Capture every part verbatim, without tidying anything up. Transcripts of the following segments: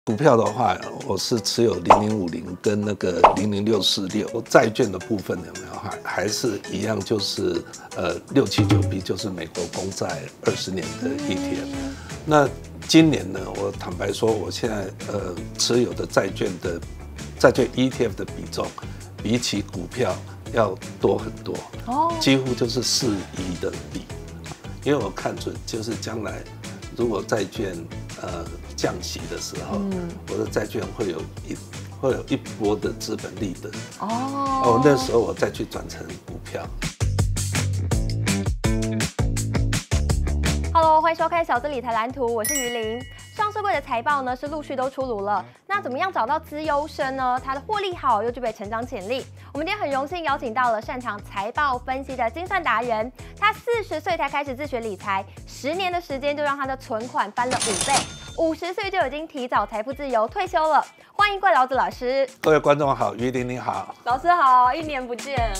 股票的话，我是持有零零五零跟那个零零六四六。债券的部分有没有还还是一样，就是呃六七九 B， 就是美国公债二十年的 E T F。那今年呢，我坦白说，我现在呃持有的债券的债券 E T F 的比重，比起股票要多很多，哦，几乎就是四一的比。因为我看准，就是将来如果债券呃降息的时候，嗯，我的债券会有一会有一波的资本利得，哦，哦，那时候我再去转成股票。 Hello， 欢迎收看小资理财蓝图，我是于林。上市柜的财报呢是陆续都出炉了，那怎么样找到资优生呢？它的获利好又具备成长潜力。我们今天很荣幸邀请到了擅长财报分析的精算达人，他四十岁才开始自学理财，十年的时间就让他的存款翻了五倍，五十岁就已经提早财富自由退休了。欢迎怪老子老师。 各位观众好，于林你好， 老师好，一年不见。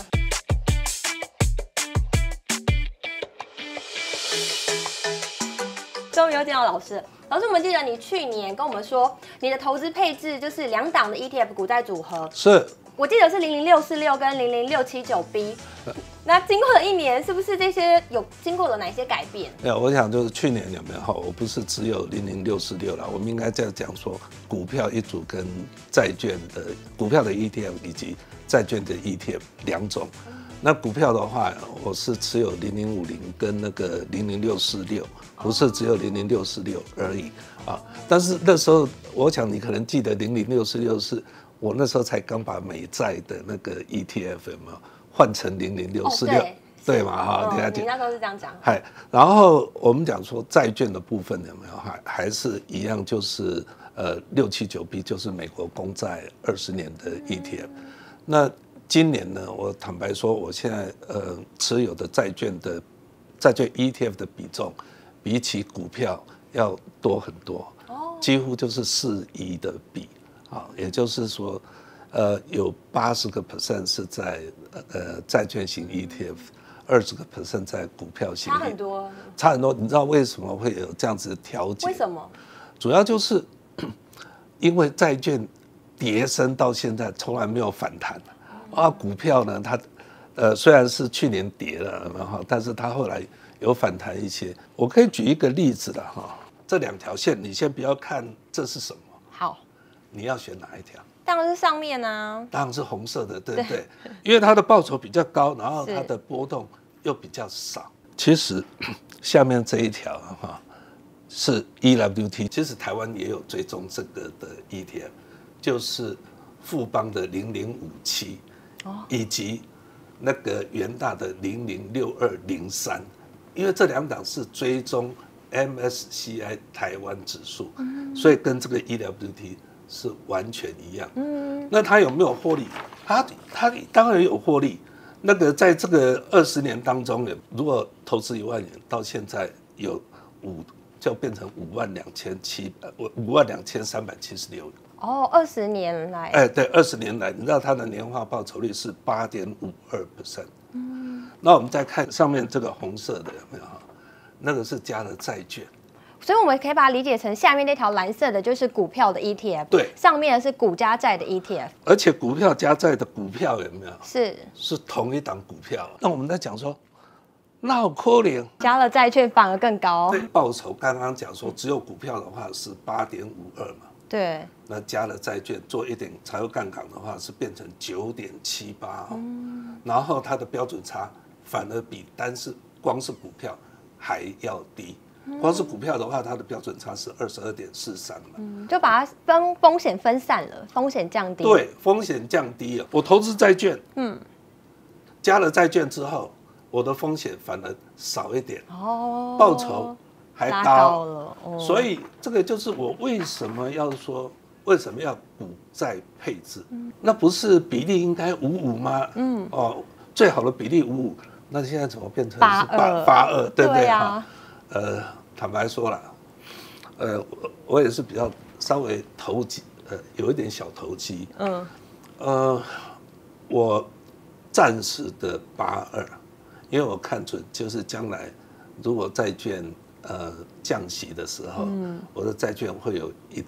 终于又见到老师。老师，我们记得你去年跟我们说，你的投资配置就是两档的 E T F 股债组合。 是， 我记得是零零六四六跟零零六七九 B。那经过了一年，是不是这些有经过了哪些改变？ 没有，我想就是去年有没有？我不是只有零零六四六了，我们应该这样讲说，股票一组跟债券的股票的 E T F 以及债券的 E T F 两种。那股票的话，我是持有零零五零跟那个零零六四六，不是只有零零六四六而已啊。但是那时候，我想你可能记得零零六四六是我那时候才刚把美债的那个 E T F 有没有换成零零六四六，对嘛哈？ 嗯，你那时候是这样讲。 嗨，然后我们讲说债券的部分有没有还还是一样，就是呃六七九 B， 就是美国公债二十年的 E T F。那今年呢，我坦白说，我现在呃持有的债券的债券 E T F 的比重，比起股票要多很多，几乎就是四一的比啊，也就是说，呃，有八十个 percent 是在呃债券型 E T F， 二十个 percent 在股票型， 差很多， 差很多。你知道为什么会有这样子的调节？ 为什么？主要就是因为债券跌升到现在从来没有反弹。啊，股票呢，它，呃，虽然是去年跌了，哈，但是它后来有反弹一些。我可以举一个例子了哈，这两条线，你先不要看这是什么， 好， 你要选哪一条？ 当然是上面啊， 当然是红色的，对不对？因为它的报酬比较高，然后它的波动又比较少。其实下面这一条哈是 E W T， 其实台湾也有追踪这个的 E T F， 就是富邦的零零五七。以及那个元大的零零六二零三，因为这两档是追踪 M S C I 台湾指数，所以跟这个 E W T 是完全一样。那它有没有获利？它它当然有获利。那个在这个二十年当中，如果投资一万元，到现在有五，就变成五万两千七百五万两千三百七十六元。 哦，二十年来， 哎，对，二十年来，你知道它的年化报酬率是八点五二 percent。嗯，那我们再看上面这个红色的有没有？那个是加了债券， 所以我们可以把它理解成下面那条蓝色的就是股票的 E T F， 对， 上面的是股加债的 E T F， 而且股票加债的股票有没有？ 是是同一档股票。那我们在讲说，那好可怜， 加了债券反而更高。 对，报酬刚刚讲说，只有股票的话是八点五二嘛。 对， 那加了债券做一点财务杠杆的话，是变成九点七八，然后它的标准差反而比单是光是股票还要低。光是股票的话，它的标准差是二十二点四三嘛， 嗯，就把它分风险分散了，风险降低。 对，风险降低了。我投资债券，嗯，加了债券之后，我的风险反而少一点，哦，报酬还 高, 高了、哦，所以这个就是我为什么要说为什么要股债配置、嗯？那不是比例应该五五吗？嗯，哦，最好的比例五五，那现在怎么变成是八八二？对不对啊？呃，坦白说了，呃，我我也是比较稍微投机，呃，有一点小投机。嗯，呃，我暂时的八二，因为我看准就是将来如果债券。呃，降息的时候，嗯、我的债券会有一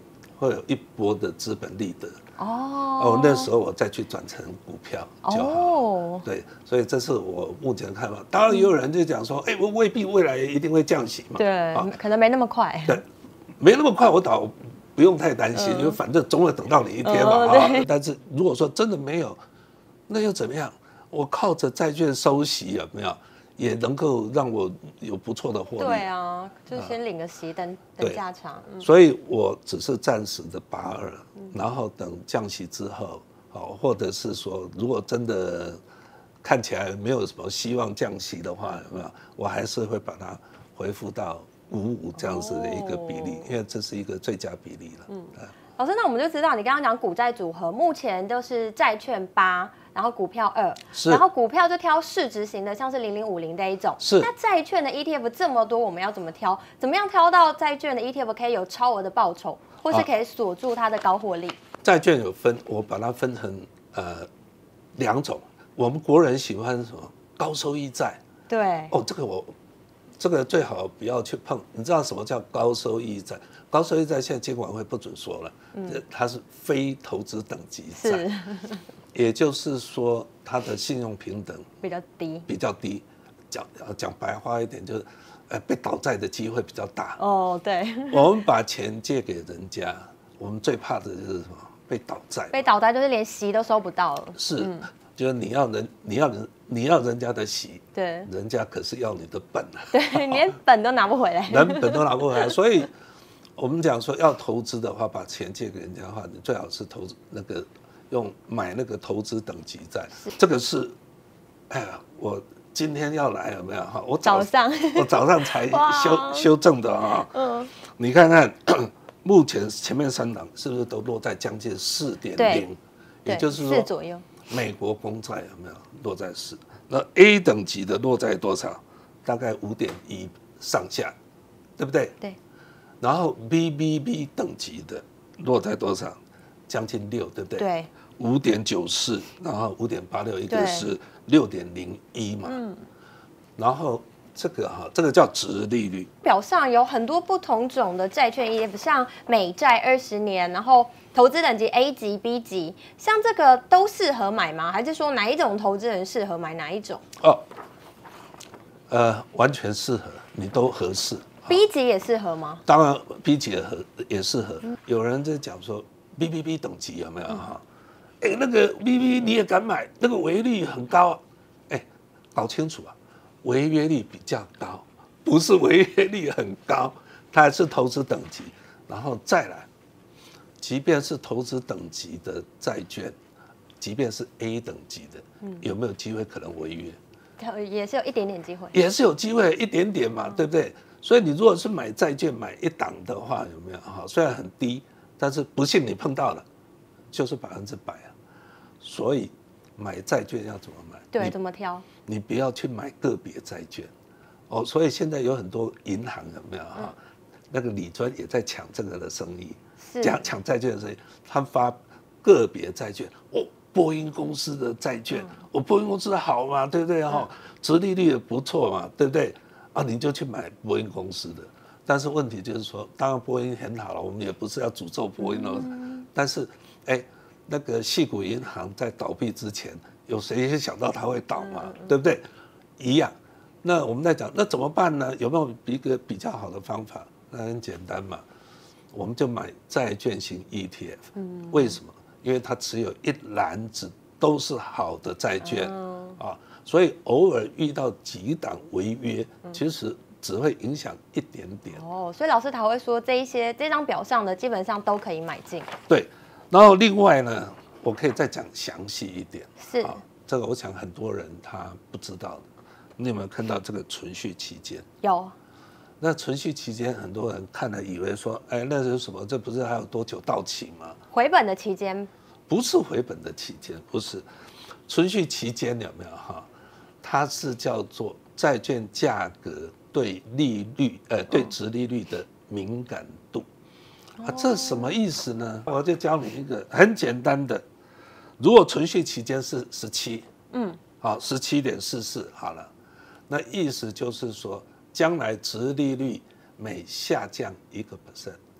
会有一波的资本利得。 哦， 哦，那时候我再去转成股票就好。 哦， 对，所以这是我目前看法。当然，也有人就讲说，哎、欸，我未必未来一定会降息嘛。 对，啊、可能没那么快。 对，没那么快，我倒不用太担心，嗯、因为反正总会等到你一天嘛。啊、哦，但是如果说真的没有，那又怎么样？我靠着债券收息有没有？也能够让我有不错的获利。 对啊，就先领个息，等等价长。 嗯、所以我只是暂时的八二，然后等降息之后，好，或者是说，如果真的看起来没有什么希望降息的话，有没有？我还是会把它恢复到五五这样子的一个比例，哦、因为这是一个最佳比例了。嗯， 老师，那我们就知道你刚刚讲股债组合，目前就是债券八。然后股票二，然后股票就挑市值型的，像是零零五零这一种。 是。 那债券的 E T F 这么多，我们要怎么挑？怎么样挑到债券的 E T F 可以有超额的报酬，或是可以锁住它的高获利？ 债券有分，我把它分成呃两种。我们国人喜欢什么？高收益债。 对。 哦，这个我这个最好不要去碰。你知道什么叫高收益债？高收益债现在监管会不准说了，嗯、它是非投资等级债。 是。 也就是说，它的信用评等比较低， 比较低。讲讲白话一点，就是，呃，被倒债的机会比较大。 哦，对。 我们把钱借给人家，我们最怕的就是什么？被倒债。 被倒债就是连息都收不到了。 是，嗯、就是你要人，你要人，你要人家的息， 对， 人家可是要你的本啊。 对，连本都拿不回来。 连本都拿不回来，所以我们讲说要投资的话，把钱借给人家的话，你最好是投资那个。用买那个投资等级债，这个是，哎呀，我今天要来有没有哈？我早上我早上才修修正的啊。嗯，你看看，目前前面三档是不是都落在将近四点零？也就是说， 左右。 美国公债有没有落在四？那 A 等级的落在多少？大概五点一上下，对不对？ 对。 然后 B B B 等级的落在多少？将近六，对不对？ 对。 五点九四，然后五点八六，一个是六点零一嘛。嗯。然后这个哈，这个叫殖利率。 表上有很多不同种的债券 E T F， 像美债二十年，然后投资等级 A 级、B 级，像这个都适合买吗？还是说哪一种投资人适合买哪一种？哦， 呃，完全适合，你都合适。 B 级也适合吗？ 当然 ，B 级也合也适合。嗯、有人在讲说 B B B 等级有没有哈？哎、嗯欸，那个 B B B 你也敢买？那个违约率很高啊！哎、欸，搞清楚啊，违约率比较高，不是违约率很高，它还是投资等级。然后再来，即便是投资等级的债券，即便是 A 等级的，嗯、有没有机会可能违约？ 也是有一点点机会， 也是有机会一点点嘛，嗯、对不对？所以你如果是买债券买一档的话，有没有哈？虽然很低，但是不幸你碰到了，就是百分之百啊。所以买债券要怎么买？ 对，怎么挑？ 你不要去买个别债券哦。所以现在有很多银行有没有哈？嗯、那个理专也在抢这个的生意，抢抢债券的生意，他发个别债券哦。波音公司的债券，我、嗯哦、波音公司好嘛，对不对哈？殖利率也不错嘛，对不对？啊，你就去买波音公司的。但是问题就是说，当然波音很好了，我们也不是要诅咒波音哦。嗯、但是，哎，那个矽谷银行在倒闭之前，有谁会想到它会倒嘛？嗯、对不对？一样。那我们在讲，那怎么办呢？有没有一个比较好的方法？那很简单嘛，我们就买债券型 E T F。嗯、为什么？因为它持有一篮子都是好的债券、嗯、啊，所以偶尔遇到几档违约，其实只会影响一点点。 哦，所以老师他会说这一些这张表上的基本上都可以买进。 对，然后另外呢，我可以再讲详细一点。 是啊，这个我想很多人他不知道的。你有没有看到这个存续期间？ 有。 那存续期间，很多人看了以为说，哎，那是什么？这不是还有多久到期吗？ 回本的期间？ 不是回本的期间，不是存续期间有没有哈？它是叫做债券价格对利率，呃，对殖利率的敏感度。啊，这什么意思呢？我就教你一个很简单的，如果存续期间是十七，嗯，好，十七点四四，好了，那意思就是说。将来殖利率每下降一个 percent，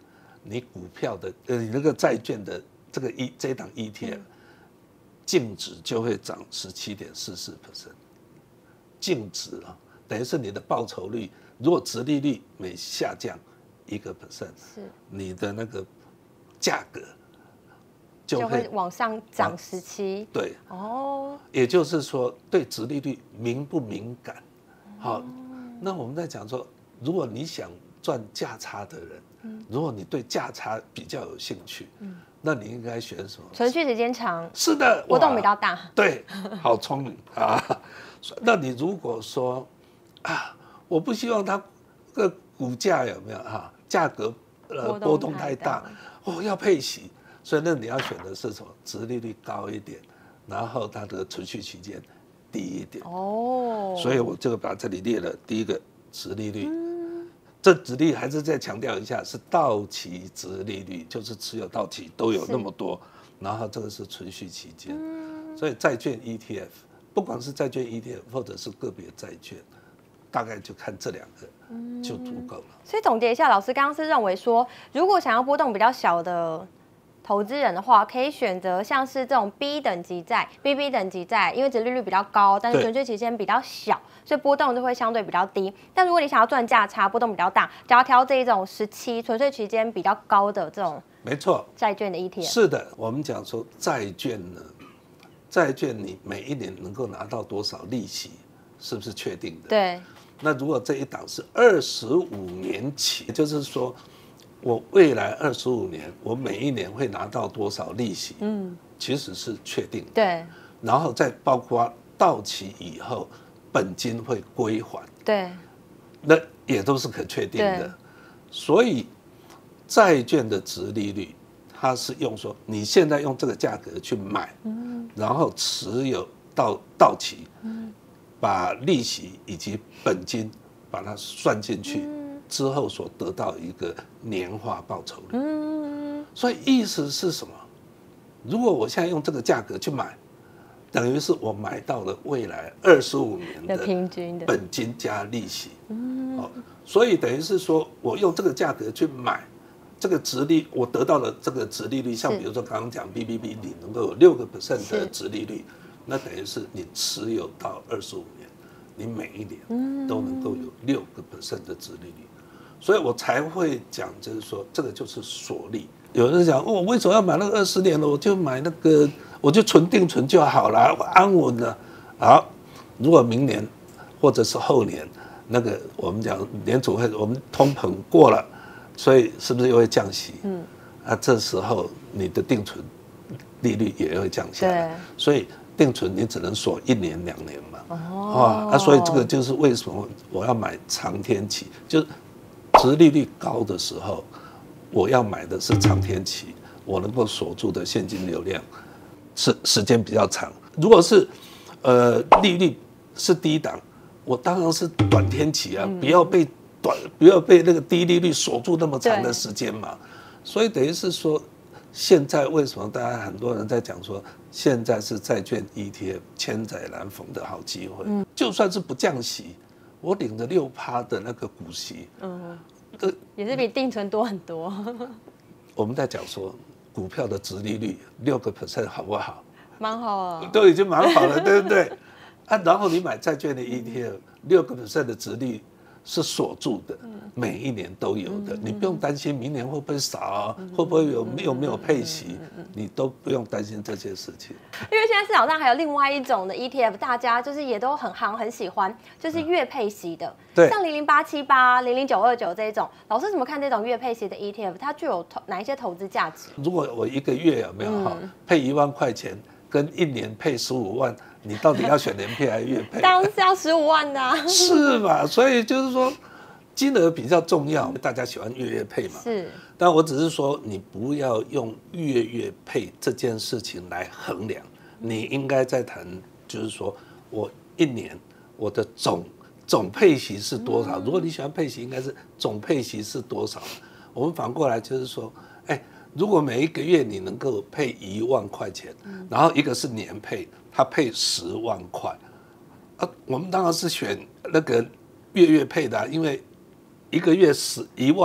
你股票的呃你那个债券的这个 E 这一档 E T F 净值就会涨十七点四四 percent， 净值啊，等于是你的报酬率，如果殖利率每下降一个 percent， 是你的那个价格就 会, 就会往上涨十七。 对，哦，也就是说对殖利率敏不敏感？好，哦，那我们在讲说，如果你想赚价差的人，嗯，如果你对价差比较有兴趣，嗯，那你应该选什么？ 存续时间长。 是的， 波动比较大。 对，好聪明啊！那你如果说啊，我不希望它个股价有没有哈，价格呃波动太大，哦要配息，所以那你要选的是什么？殖利率高一点，然后它的存续期间低一点。哦，所以我这个把这里列了第一个殖利率。嗯，这殖利率还是再强调一下，是到期殖利率，就是持有到期都有那么多，然后这个是存续期间，嗯，所以债券 E T F， 不管是债券 E T F 或者是个别债券，大概就看这两个就足够了。嗯， 所以总结一下，老师刚刚是认为说，如果想要波动比较小的投资人的话，可以选择像是这种 B 等级债、B B 等级债，因为殖利率比较高，但是存续期间比较小，所以波动就会相对比较低。但如果你想要赚价差，波动比较大，就要挑这一种十七存续期间比较高的这种， 没错， 债券的 E T F。 是的，我们讲说债券呢，债券你每一年能够拿到多少利息，是不是确定的？ 对。 那如果这一档是二十五年期，也就是说，我未来二十五年，我每一年会拿到多少利息？嗯，其实是确定的。 对。 然后再包括到期以后，本金会归还。 对。 那也都是可确定的。所以，债券的殖利率，它是用说你现在用这个价格去买，嗯，然后持有到到期，嗯，把利息以及本金把它算进去。嗯，之后所得到一个年化报酬率，嗯，所以意思是什么？如果我现在用这个价格去买，等于是我买到了未来二十五年的平均的本金加利息，嗯，哦，所以等于是说我用这个价格去买这个殖利，我得到了这个殖利率，像比如说刚刚讲 B B B， 你能够有六个 percent 的殖利率，那等于是你持有到二十五年，你每一年都能够有六个 percent 的殖利率。所以我才会讲，就是说这个就是锁利。有人讲，哦，为什么要买那个二十年了？我就买那个，我就存定存就好了，安稳了。好，如果明年或者是后年，那个我们讲联储会，我们通膨过了，所以是不是又会降息？嗯，啊，这时候你的定存利率也会降下来。所以定存你只能锁一年两年嘛。哦，啊，所以这个就是为什么我要买长天期，就是殖利率高的时候，我要买的是长天期，我能够锁住的现金流量是时间比较长。如果是呃利率是低档，我当然是短天期啊，不要被短不要被那个低利率锁住那么长的时间嘛。所以等于是说，现在为什么大家很多人在讲说，现在是债券 E T F 千载难逢的好机会，嗯，就算是不降息，我领着六趴的那个股息，嗯， 也是比定存多很多。 我们在讲说，股票的殖利率六个 percent 好不好？ 蛮好了， 都已经蛮好了，对不对？啊，然后你买债券的 E T F， 六个 percent 的殖利率是锁住的，每一年都有的，你不用担心明年会不会少，会不会有有没有配息，你都不用担心这些事情。 因为现在市场上还有另外一种的 E T F， 大家就是也都很夯很喜欢，就是月配息的， 对， 像零零八七八、零零九二九这一种。老师怎么看这种月配息的 E T F？ 它具有哪一些投资价值？ 如果我一个月有没有哈、嗯、配一万块钱，跟一年配十五万，你到底要选年配还是月配？ 当然是要十五万的、啊， 是吧？所以就是说，金额比较重要，大家喜欢月月配嘛。 是， 但我只是说，你不要用月月配这件事情来衡量，你应该在谈，就是说我一年我的总总配息是多少？如果你喜欢配息，应该是总配息是多少？我们反过来就是说，哎。如果每一个月你能够配一万块钱，然后一个是年配，它配十万块，啊，我们当然是选那个月月配的、啊，因为一个月十一万，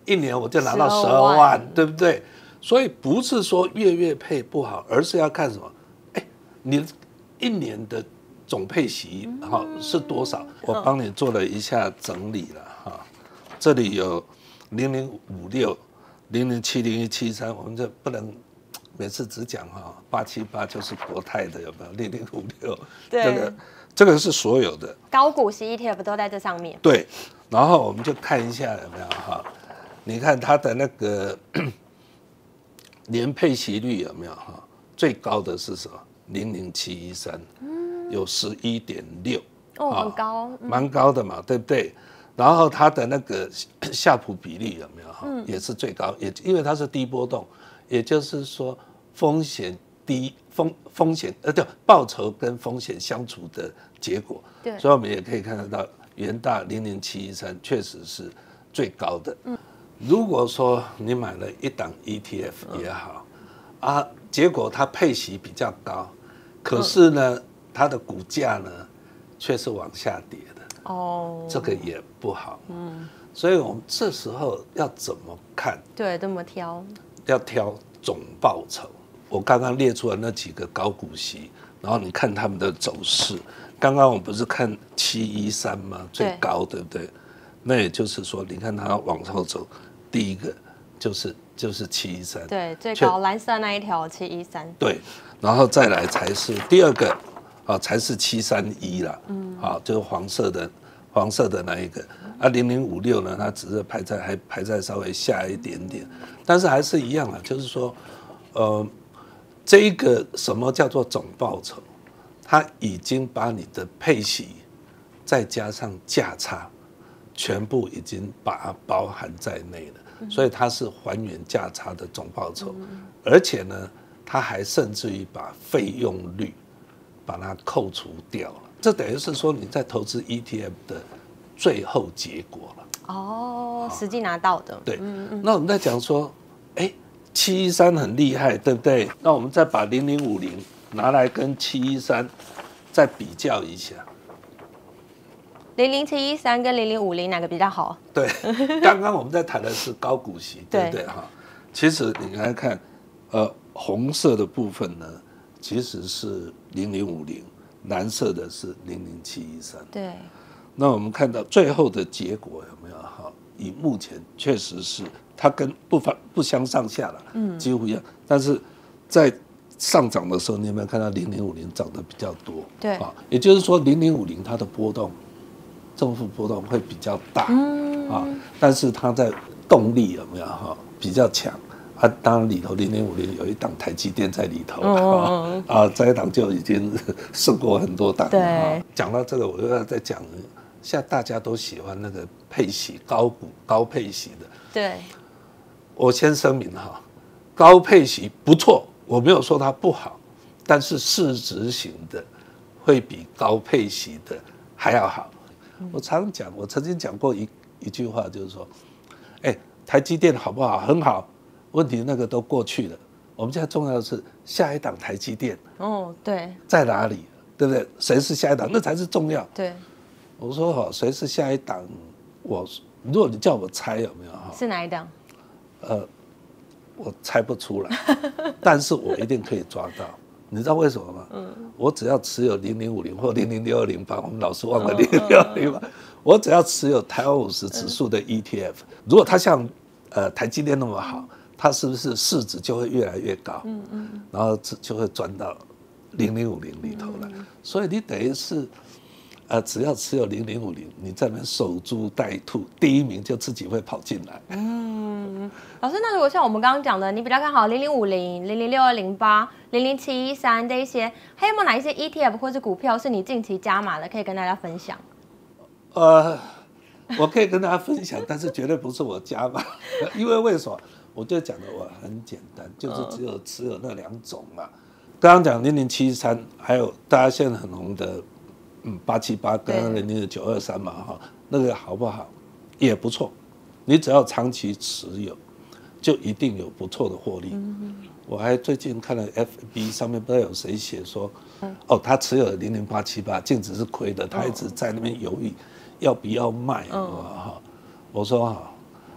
一年我就拿到十二万，对不对？所以不是说月月配不好，而是要看什么？哎，你一年的总配息哈是多少？我帮你做了一下整理了哈，这里有零零五六、零零七零一七三，我们这不能每次只讲哈八七八就是国泰的有没有？零零五六，这个这个是所有的高股息 E T F 都在这上面。 对，然后我们就看一下有没有哈？你看它的那个年配息率有没有哈？最高的是什么？零零七一三，有十一点六， 哦，很高， 蛮、嗯、高的嘛，对不对？然后它的那个夏普比例有没有哈？嗯、也是最高，也因为它是低波动，也就是说风险低，风风险呃对，报酬跟风险相处的结果。对，所以我们也可以看得到，元大零零七一三确实是最高的。嗯，如果说你买了一档 E T F 也好，嗯、啊，结果它配息比较高。可是呢，嗯、它的股价呢，却是往下跌的。哦，这个也不好。嗯，所以我们这时候要怎么看？ 对，怎么挑？ 要挑总报酬。我刚刚列出了那几个高股息，然后你看他们的走势。刚刚我们不是看七一三吗？最高，对不对？那也就是说，你看它往后走，第一个就是就是七一三。 对，最高蓝色那一条七一三。 对。然后再来才是第二个，啊，才是七三一啦，嗯，啊，就是黄色的黄色的那一个，啊，零零五六呢，它只是排在还排在稍微下一点点，但是还是一样啊，就是说，呃，这一个什么叫做总报酬，它已经把你的配息再加上价差，全部已经把它包含在内了，所以它是还原价差的总报酬，而且呢。他还甚至于把费用率把它扣除掉了，这等于是说你在投资 E T F 的最后结果了。 哦，实际拿到的。 对，嗯嗯。那我们在讲说，哎，七一三很厉害，对不对？那我们再把零零五零拿来跟七一三再比较一下。 零零七一三跟零零五零哪个比较好？ 对，刚刚我们在谈的是高股息，对不对哈？其实你来看，呃。红色的部分呢，其实是零零五零，蓝色的是零零七一三。 对。 那我们看到最后的结果有没有哈？以目前确实是它跟不反不相上下了，嗯，几乎一样。但是在上涨的时候，你有没有看到零零五零涨得比较多？ 对。 啊，也就是说零零五零它的波动，正负波动会比较大，嗯啊，但是它在动力有没有哈比较强？啊，当然里头零零五零有一档台积电在里头，哦、啊，这一档就已经胜过很多档。对，讲到这个，我又要再讲，现在大家都喜欢那个配息高股高配息的。 对， 我先声明哈，高配息不错，我没有说它不好，但是市值型的会比高配息的还要好。嗯、我常讲，我曾经讲过一一句话，就是说，哎，台积电好不好？很好。问题那个都过去了，我们现在重要的是下一档台积电哦，对， 在哪里，对不对？谁是下一档，那才是重要。 对， 我说哈，谁是下一档？我如果你叫我猜有没有哈？ 是哪一档？ 呃，我猜不出来，但是我一定可以抓到。你知道为什么吗？嗯，我只要持有零零五零或零零六二零八，我们老是忘了零零六二零八，我只要持有台湾五十指数的 E T F， 如果它像呃台积电那么好。它是不是市值就会越来越高？嗯嗯，然后就会转到零零五零里头了。嗯、所以你等于是，呃，只要持有零零五零，你在那边守株待兔，第一名就自己会跑进来。 嗯，老师，那如果像我们刚刚讲的，你比较看好零零五零、零零六二零八、零零七一三这一些，还有没有哪一些 E T F 或是股票是你近期加码的，可以跟大家分享？ 呃，我可以跟大家分享，但是绝对不是我加码，因为为什么？我就讲的我很简单，就是只有持有那两种嘛。刚刚讲零零七三，还有大家现在很红的，嗯八七八跟零零九二三嘛哈，那个好不好？也不错。你只要长期持有，就一定有不错的获利。嗯、我还最近看了 F B 上面不知道有谁写说，嗯、哦他持有的零零八七八净值是亏的，他一直在那边犹豫要不要卖。嗯、我说哈。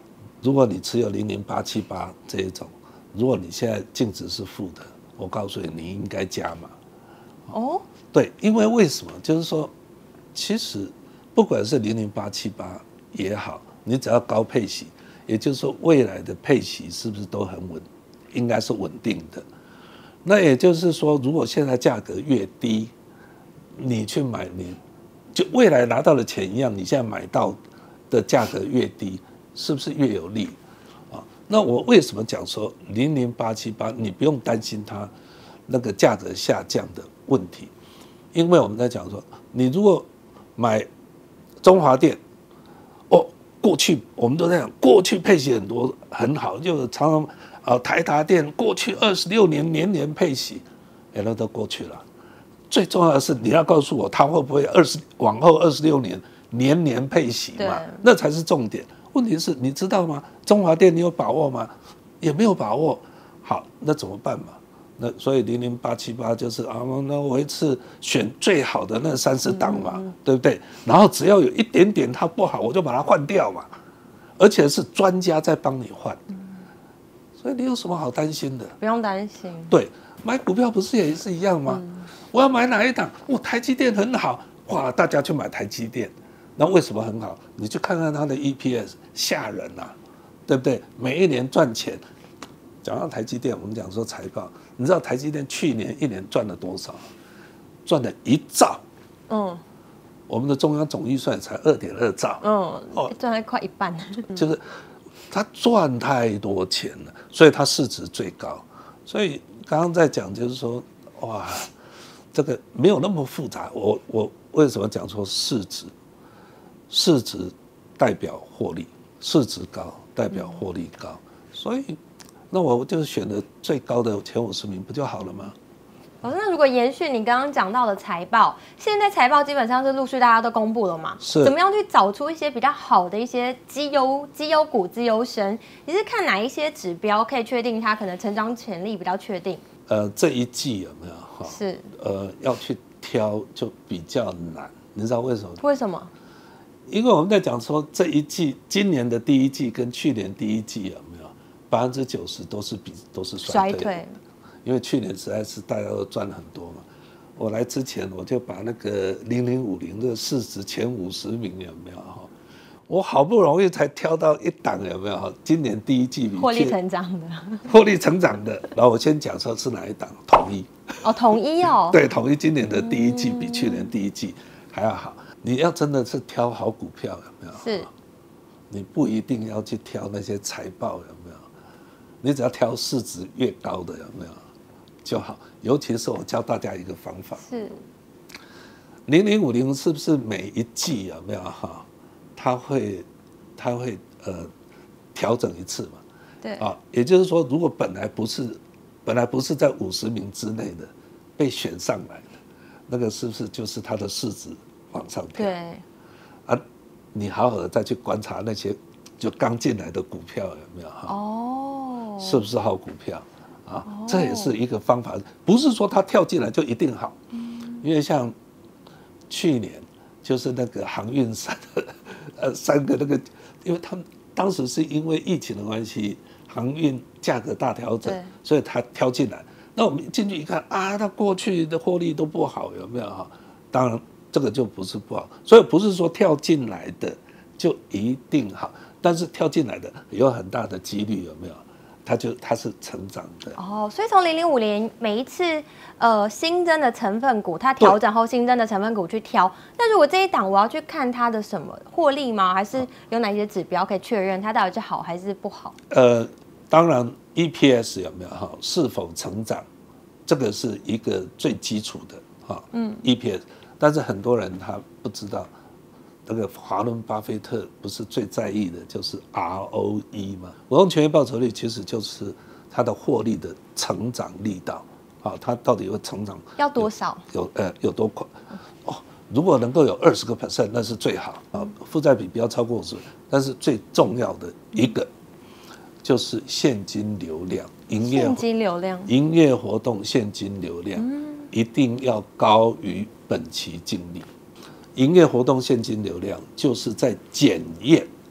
如果你持有零零八七八这一种，如果你现在净值是负的，我告诉你，你应该加码。 哦， 对，因为为什么？就是说，其实不管是零零八七八也好，你只要高配息，也就是说未来的配息是不是都很稳，应该是稳定的。那也就是说，如果现在价格越低，你去买，你就未来拿到的钱一样，你现在买到的价格越低，是不是越有利啊？那我为什么讲说零零八七八，你不用担心它那个价格下降的问题？因为我们在讲说，你如果买中华电，哦，过去我们都在讲，过去配息很多很好，就常常啊台达电过去二十六年年年配息，哎，那都过去了。最重要的是你要告诉我，它会不会二十往后二十六年年年配息嘛？那才是重点。问题是你知道吗？中华电你有把握吗？也没有把握。好，那怎么办嘛？那所以零零八七八就是啊，那我一次选最好的那三十档嘛，嗯、对不对？然后只要有一点点它不好，我就把它换掉嘛，而且是专家在帮你换，嗯、所以你有什么好担心的？ 不用担心。对， 买股票不是也是一样吗？嗯、我要买哪一档？我台积电很好，哇，大家去买台积电，那为什么很好？你去看看它的 E P S， 吓人啊，对不对？每一年赚钱。讲到台积电，我们讲说财报，你知道台积电去年一年赚了多少？赚了一兆。嗯，我们的中央总预算才二点二兆。 嗯，哦，赚了快一半。 就是他赚太多钱了，所以他市值最高。所以刚刚在讲，就是说，哇，这个没有那么复杂。我我为什么讲说市值？市值代表获利，市值高代表获利高，所以。那我就选了最高的前五十名，不就好了吗？ 老师，那如果延续你刚刚讲到的财报，现在财报基本上是陆续大家都公布了嘛？ 是。 怎么样去找出一些比较好的一些绩优绩优股、绩优生？你是看哪一些指标可以确定它可能成长潜力比较确定？ 呃，这一季有没有哈？ 是。 呃，要去挑就比较难，你知道为什么？ 为什么？ 因为我们在讲说这一季，今年的第一季跟去年第一季有没有？百分之九十都是比都是衰退的，衰退，因为去年实在是大家都赚很多嘛。我来之前我就把那个零零五零的市值前五十名有没有哈？我好不容易才挑到一档有没有哈？今年第一季比获利成长的， 获利成长的。然后我先讲说是哪一档，统一。 哦，统一哦。 对，统一今年的第一季比去年第一季还要好。你要真的是挑好股票有没有？ 是。 你不一定要去挑那些财报有没有？你只要挑市值越高的有没有就好，尤其是我教大家一个方法， 是零零五零是不是每一季有没有哈？它会它会呃调整一次嘛？ 对啊，也就是说，如果本来不是本来不是在五十名之内的被选上来的，那个是不是就是它的市值往上跳？ 对啊，你好好的再去观察那些就刚进来的股票有没有哈？ 哦， 是不是好股票啊？哦、这也是一个方法，不是说它跳进来就一定好。嗯、因为像去年就是那个航运三呃三个那个，因为他们当时是因为疫情的关系，航运价格大调整，所以它挑进来。那我们进去一看啊，它过去的获利都不好，有没有哈？当然这个就不是不好，所以不是说跳进来的就一定好。但是跳进来的有很大的几率，有没有？它就它是成长的哦。所以从零零五零每一次呃新增的成分股，它调整后新增的成分股去挑。那如果这一档我要去看它的什么获利吗？还是有哪些指标可以确认它到底是好还是不好？ 呃，当然 E P S 有没有哈？是否成长，这个是一个最基础的哈。嗯 ，E P S， 但是很多人他不知道。那个华伦巴菲特不是最在意的就是 R O E 吗？活动权益报酬率其实就是它的获利的成长力道，啊，它到底会成长要多少？ 有呃有多快？哦，如果能够有二十个 percent， 那是最好啊，负债比不要超过五十。但是最重要的一个就是现金流量，营业现金流量， 营业活动现金流量、嗯、一定要高于本期净利。营业活动现金流量就是在检验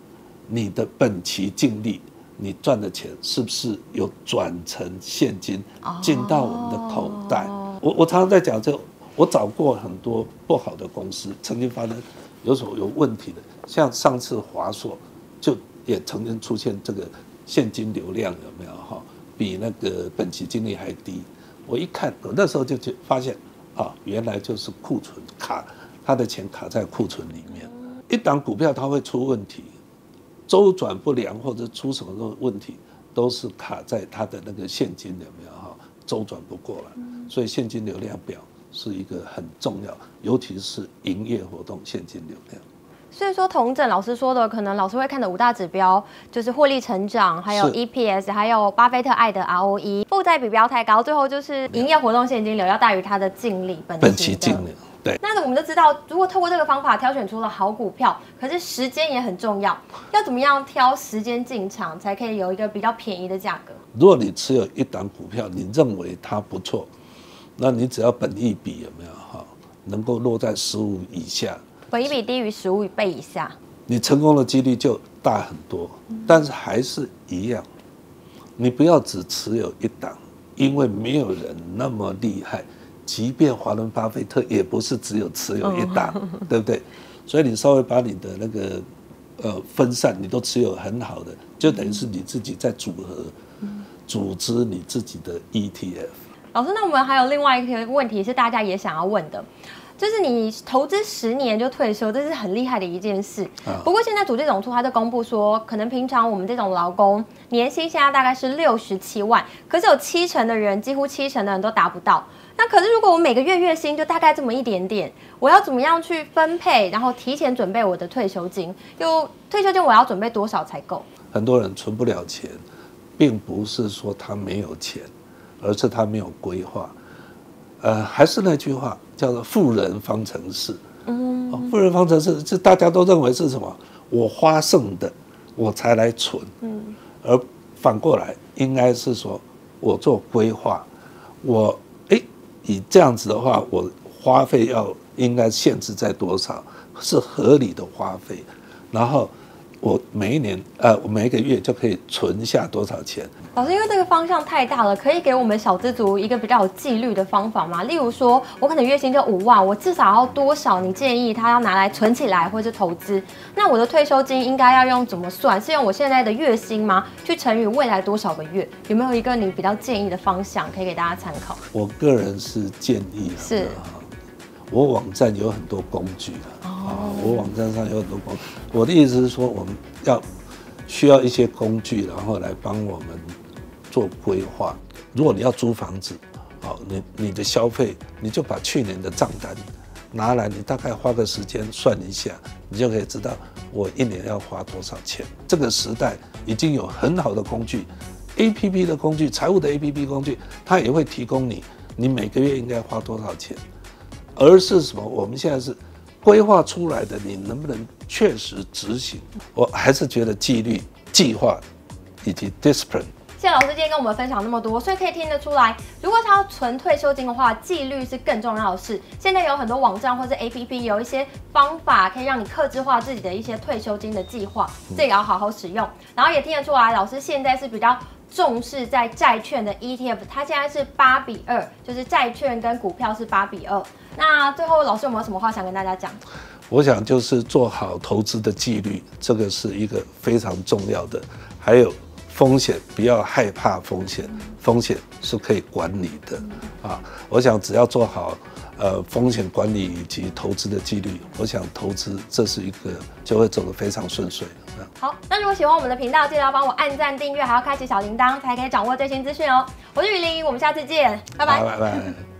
你的本期净利，你赚的钱是不是有转成现金进到我们的口袋？哦、我我常常在讲这，我找过很多不好的公司，曾经发生有所有问题的，像上次华硕就也曾经出现这个现金流量有没有哈，比那个本期净利还低。我一看，我那时候就发现啊，原来就是库存卡，他的钱卡在库存里面。一档股票它会出问题，周转不良或者出什么问题，都是卡在它的那个现金有没有哈，周转不过来。所以现金流量表是一个很重要，尤其是营业活动现金流量。 所以说，统整老师说的，可能老师会看的五大指标，就是获利成长，还有 E P S， 还有巴菲特爱的 R O E， 负债比不要太高，最后就是营业活动现金流要大于它的净利本本期净利。对， 那我们就知道，如果透过这个方法挑选出了好股票，可是时间也很重要，要怎么样挑时间进场，才可以有一个比较便宜的价格？ 如果你持有一档股票，你认为它不错，那你只要本益比有没有哈，能够落在十五以下。 本益比低于十五倍以下， 你成功的几率就大很多。但是还是一样，你不要只持有一档，因为没有人那么厉害。即便华伦巴菲特也不是只有持有一档，对不对？所以你稍微把你的那个呃分散，你都持有很好的，就等于是你自己在组合、组织你自己的 E T F。 老师，那我们还有另外一个问题是大家也想要问的。就是你投资十年就退休，这是很厉害的一件事。不过现在主计总处他就公布说，可能平常我们这种劳工年薪现在大概是六十七万，可是有七成的人，几乎七成的人都达不到。那可是如果我每个月月薪就大概这么一点点，我要怎么样去分配，然后提前准备我的退休金？又退休金我要准备多少才够？ 很多人存不了钱，并不是说他没有钱，而是他没有规划。呃，还是那句话，叫做富人方程式。嗯，哦、富人方程式是大家都认为是什么？我花剩的，我才来存。嗯，而反过来应该是说，我做规划，我哎，以这样子的话，我花费要应该限制在多少，是合理的花费，然后我每一年呃，我每一个月就可以存下多少钱。 老师，因为这个方向太大了，可以给我们小资族一个比较有纪律的方法吗？例如说，我可能月薪就五万，我至少要多少？你建议他要拿来存起来或是投资？那我的退休金应该要用怎么算？是用我现在的月薪吗？去乘以未来多少个月？有没有一个你比较建议的方向可以给大家参考？ 我个人是建议是， 我网站有很多工具啊，哦、我网站上有很多工具。我的意思是说，我们要需要一些工具，然后来帮我们做规划。如果你要租房子，好，你你的消费，你就把去年的账单拿来，你大概花个时间算一下，你就可以知道我一年要花多少钱。这个时代已经有很好的工具 ，A P P 的工具，财务的 A P P 工具，它也会提供你，你每个月应该花多少钱。而是什么？我们现在是规划出来的，你能不能确实执行？我还是觉得纪律、计划以及 discipline。 谢谢老师今天跟我们分享那么多，所以可以听得出来，如果他要存退休金的话，纪律是更重要的事。现在有很多网站或是 A P P 有一些方法可以让你客制化自己的一些退休金的计划，这也要好好使用。然后也听得出来，老师现在是比较重视在债券的 E T F， 它现在是八比二，就是债券跟股票是八比二。那最后老师有没有什么话想跟大家讲？ 我想就是做好投资的纪律，这个是一个非常重要的。还有风险，不要害怕风险，风险是可以管理的啊。我想只要做好呃风险管理以及投资的纪律，我想投资这是一个就会走得非常顺遂。 好，那如果喜欢我们的频道，记得要帮我按赞、订阅，还要开启小铃铛，才可以掌握最新资讯哦。我是雨林，我们下次见，拜拜。 拜拜。